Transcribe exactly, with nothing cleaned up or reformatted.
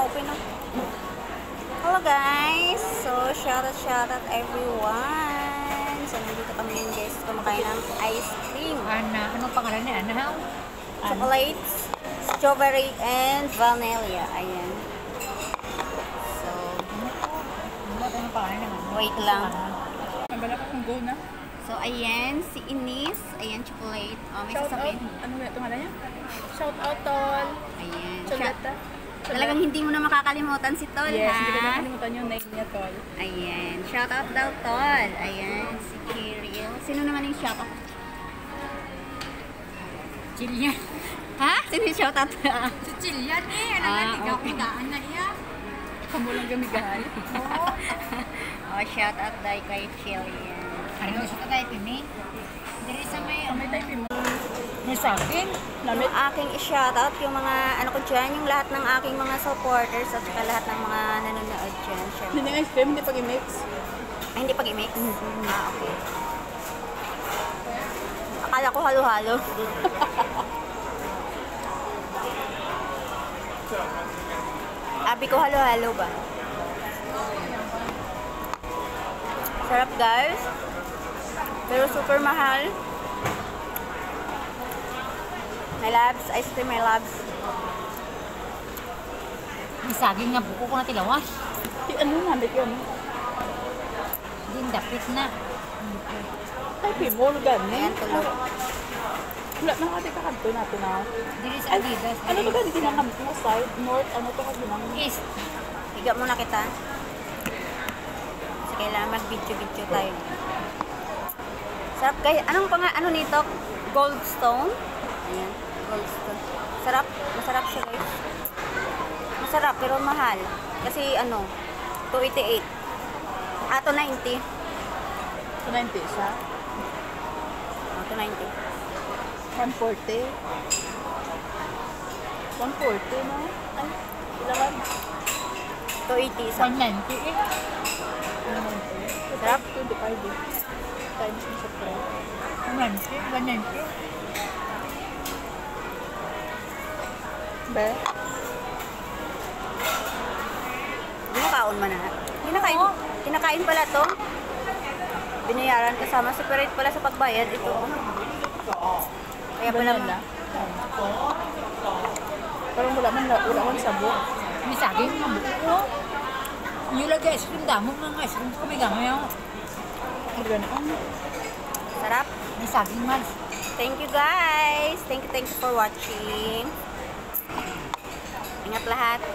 open na. Hello guys! So, shoutout, shoutout everyone! So, nandito kami ngayon guys. Kumakain ng ice cream. Ana, anong pangalan niya? Ana? Chocolates, strawberry, and vanilla. Ayan. So, Anong pangalan niya? wait lang. Nagala ka kung go na. So, ayan, si Ines. Ayan, chocolate. Oh, may Shout out. sasabihin. Ano nga ito nga niya? Shout out, Tol. Ayan. Choleta. Talagang hindi mo na makakalimutan si Tol, Yes, ha? hindi ko nakalimutan yung name niya, Tol. Ayan. Shoutout daw, Tol. Ayan, si Kirill. Sino naman yung shoutout? Jillian. Ha? Sino yung shoutout? Si Jillian eh. Ano Ah, na, ikaw okay. kudaan na iya. Kamu lang gamigahay. Oh, shoutout daw kay Jillian. Ano gusto ka tayo, Pimi? Dili sa may... Kamay tayo, Pimo. May saging. Namit. Aking i-shoutout yung mga, ano ko dyan, yung lahat ng aking mga supporters at saka lahat ng mga nanonood dyan. Syempre. Hindi nga ice cream, hindi pag i-mix. Ay, hindi pag-i-mix? Ah, okay. Akala ko halo-halo. Abi ko halo-halo ba? Sarap guys. Pero super mahal. My loves, ice cream my loves. May saging nga buko ko na tilawan. Di- Ano namit yun? Din dapit na. Ay, Pimo, gani. Ayan, tulog. Wala na nga, di ka kanto natin na. Dili sa Ay, Adidas. ano ba gani ginangamit mo? Side, north, ano to ka ginang? East. Higa muna kita. Kasi kailangan mag-video-video tayo. Sarap guys. Anong pang ano nito? Goldstone? Ayan, Goldstone. Sarap. Masarap siya guys. Masarap pero mahal. Kasi ano, two eighty-eight. Ah, two ninety. two ninety siya. Oh, two ninety. one forty. one forty, no? Ay, ilawan. two eighty isa. one ninety eh. Sarap. twenty-five eh. Times mo sa price. one ninety. one ninety. Be? Kinakaon man na. Kinakain. Oo. Kinakain pala to. Binayaran kasama. Separate pala sa pagbayad. Ito. Kaya pala Banana. Parang wala man, wala man sabo. May saging nga buko ko. Yung lagi ice cream damo mga ice cream ko may gamay ako. Ang gano'n. sarap. May saging man. Thank you guys. Thank you, thank you for watching. Ingat lahat.